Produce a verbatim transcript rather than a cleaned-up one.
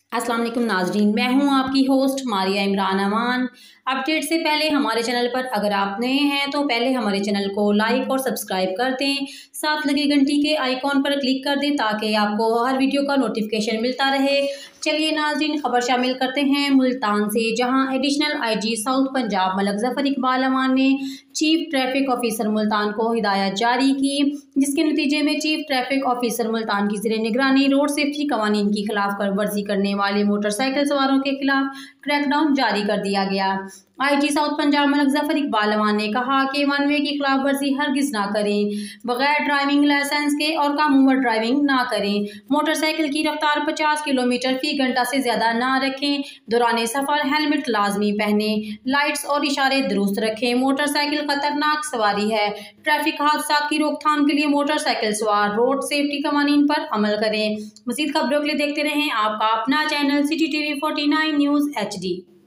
अस्सलाम वालेकुम नाजरीन, मैं हूं आपकी होस्ट मारिया इमरान अमान। अपडेट से पहले हमारे चैनल पर अगर आप नए हैं तो पहले हमारे चैनल को लाइक और सब्सक्राइब कर दें, साथ लगे घंटी के आइकॉन पर क्लिक कर दें ताकि आपको हर वीडियो का नोटिफिकेशन मिलता रहे। चलिए नाजरीन, खबर शामिल करते हैं मुल्तान से, जहां additional IG south Punjab Malak Zafar Iqbal Aman ने चीफ ट्रैफिक ऑफिसर मुल्तान को हिदायत जारी की, जिसके नतीजे में चीफ ट्रैफिक ऑफिसर मुल्तान की ज़ेरे निगरानी रोड सेफ्टी कवानीन की खिलाफ वर्जी करने वाले मोटरसाइकिल सवारों के खिलाफ क्रैकडाउन जारी कर दिया गया। आईजी साउथ पंजाब मलक जफर इकबाल अमान ने कहा कि वन वे की खिलाफ वर्जी हरगिज ना करें, बगैर ड्राइविंग लाइसेंस के और कम उम्र ड्राइविंग ना करें, मोटरसाइकिल की रफ्तार पचास किलोमीटर फी घंटा से ज्यादा ना रखें, दौरान सफर हेलमेट लाजमी पहने, लाइट्स और इशारे दुरुस्त रखें, मोटरसाइकिल खतरनाक सवारी है, ट्रैफिक हादसा की रोकथाम के लिए मोटरसाइकिल सवार रोड सेफ्टी कवानीन पर अमल करें। मज़ीद खबरों के लिए देखते रहें आपका अपना channel City TV forty nine news H D.